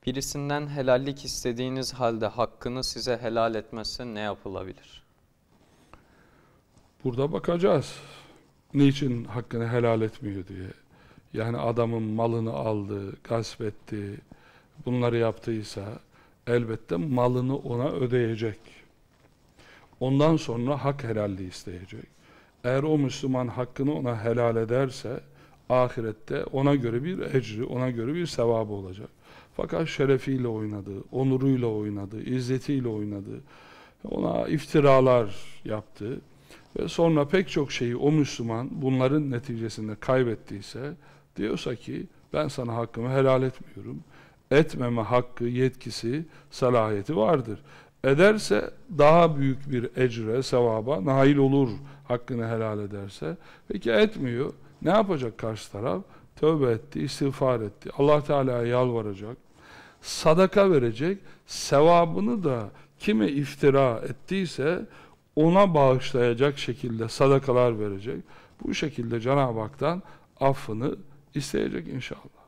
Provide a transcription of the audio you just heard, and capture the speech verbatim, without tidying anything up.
Birisinden helallik istediğiniz halde hakkını size helal etmezse ne yapılabilir? Burada bakacağız. Niçin hakkını helal etmiyor diye. Yani adamın malını aldı, gasp etti, bunları yaptıysa elbette malını ona ödeyecek. Ondan sonra hak helalliği isteyecek. Eğer o Müslüman hakkını ona helal ederse ahirette ona göre bir ecri, ona göre bir sevabı olacak. Fakat şerefiyle oynadı, onuruyla oynadı, izzetiyle oynadı, ona iftiralar yaptı ve sonra pek çok şeyi o Müslüman bunların neticesinde kaybettiyse diyorsa ki ben sana hakkımı helal etmiyorum. Etmeme hakkı, yetkisi, salahiyeti vardır. Ederse daha büyük bir ecre, sevaba nail olur hakkını helal ederse. Peki etmiyor. Ne yapacak karşı taraf? Tövbe etti, istiğfar etti. Allah Teala'ya yalvaracak. Sadaka verecek. Sevabını da kime iftira ettiyse ona bağışlayacak şekilde sadakalar verecek. Bu şekilde Cenab-ı Hak'tan affını isteyecek inşallah.